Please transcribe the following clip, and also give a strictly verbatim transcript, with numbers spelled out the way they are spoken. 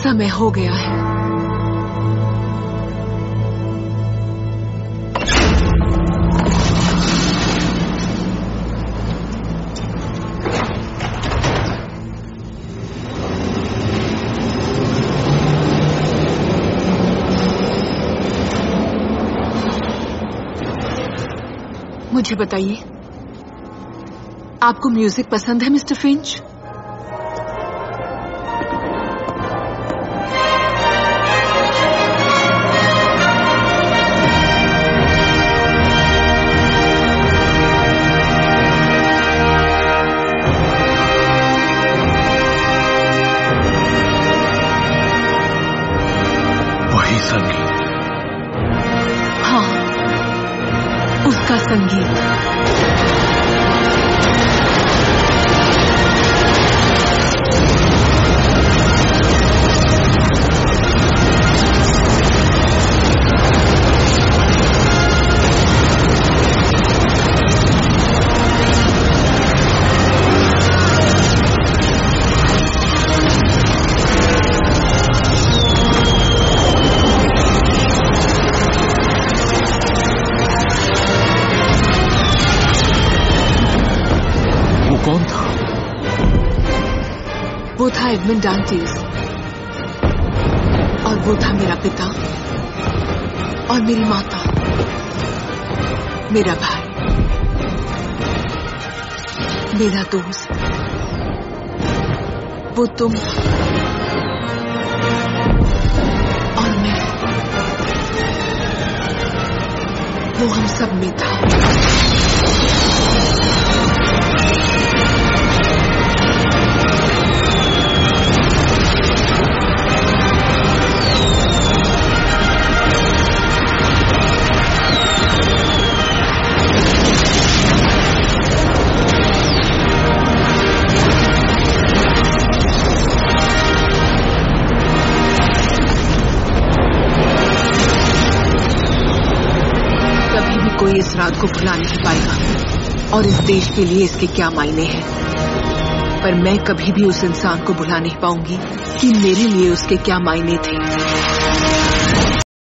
समय हो गया है। मुझे बताइए, आपको म्यूजिक पसंद है मिस्टर फिंच? वही संगीत। हाँ, उसका संगीत। कौन था? वो था एडमंडांटीज, और वो था मेरा पिता और मेरी माता, मेरा भाई, मेरा दोस्त। वो तुम और मैं, वो हम सब में था। कोई इस रात को भुला नहीं पाएगा, और इस देश के लिए इसके क्या मायने हैं, पर मैं कभी भी उस इंसान को भुला नहीं पाऊंगी कि मेरे लिए उसके क्या मायने थे।